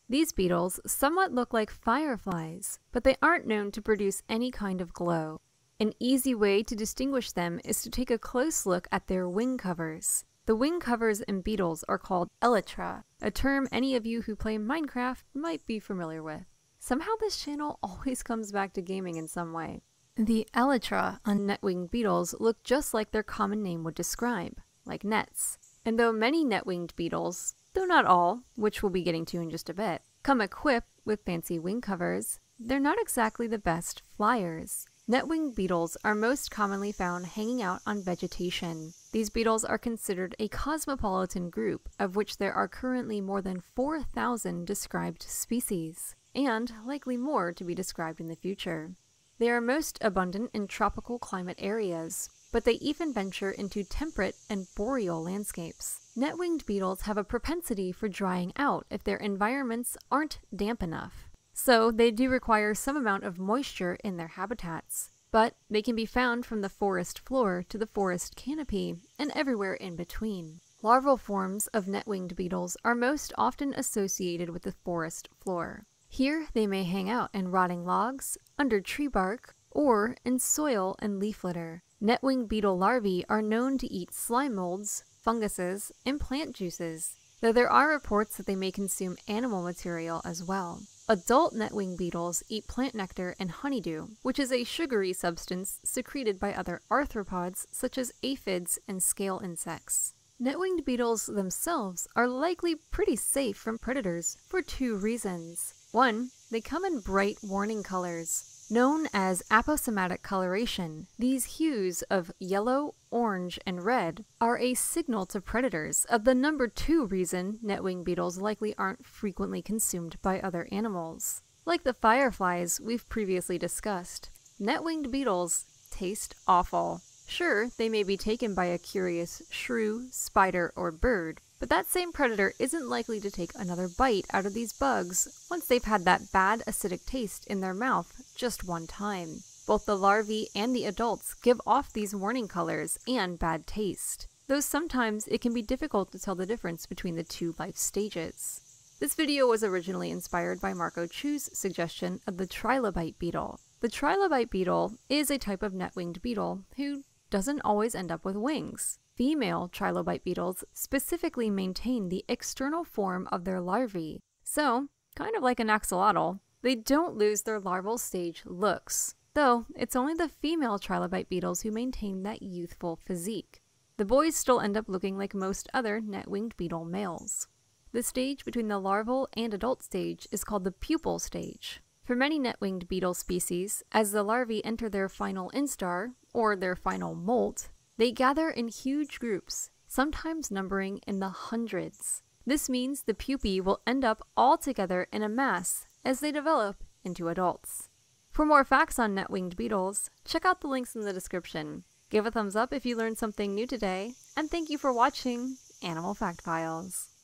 These beetles somewhat look like fireflies, but they aren't known to produce any kind of glow. An easy way to distinguish them is to take a close look at their wing covers. The wing covers in beetles are called elytra, a term any of you who play Minecraft might be familiar with. Somehow this channel always comes back to gaming in some way. The elytra on net-winged beetles look just like their common name would describe, like nets. And though many net-winged beetles, though not all, which we'll be getting to in just a bit, come equipped with fancy wing covers, they're not exactly the best flyers. Net-winged beetles are most commonly found hanging out on vegetation. These beetles are considered a cosmopolitan group, of which there are currently more than 4,000 described species, and likely more to be described in the future. They are most abundant in tropical climate areas, but they even venture into temperate and boreal landscapes. Net-winged beetles have a propensity for drying out if their environments aren't damp enough. So they do require some amount of moisture in their habitats, but they can be found from the forest floor to the forest canopy and everywhere in between. Larval forms of net-winged beetles are most often associated with the forest floor. Here they may hang out in rotting logs, under tree bark, or in soil and leaf litter. Net-winged beetle larvae are known to eat slime molds, funguses, and plant juices, though there are reports that they may consume animal material as well. Adult net-winged beetles eat plant nectar and honeydew, which is a sugary substance secreted by other arthropods such as aphids and scale insects. Net-winged beetles themselves are likely pretty safe from predators for two reasons. One, they come in bright warning colors. Known as aposematic coloration, these hues of yellow, orange, and red are a signal to predators of the number two reason net-winged beetles likely aren't frequently consumed by other animals. Like the fireflies we've previously discussed, net-winged beetles taste awful. Sure, they may be taken by a curious shrew, spider, or bird, but that same predator isn't likely to take another bite out of these bugs once they've had that bad acidic taste in their mouth just one time. Both the larvae and the adults give off these warning colors and bad taste, though sometimes it can be difficult to tell the difference between the two life stages. This video was originally inspired by Marco Chu's suggestion of the trilobite beetle. The trilobite beetle is a type of net-winged beetle who doesn't always end up with wings. Female trilobite beetles specifically maintain the external form of their larvae, so, kind of like an axolotl, they don't lose their larval stage looks, though it's only the female trilobite beetles who maintain that youthful physique. The boys still end up looking like most other net-winged beetle males. The stage between the larval and adult stage is called the pupal stage. For many net-winged beetle species, as the larvae enter their final instar, or their final molt, they gather in huge groups, sometimes numbering in the hundreds. This means the pupae will end up all together in a mass as they develop into adults. For more facts on net-winged beetles, check out the links in the description. Give a thumbs up if you learned something new today, and thank you for watching Animal Fact Files.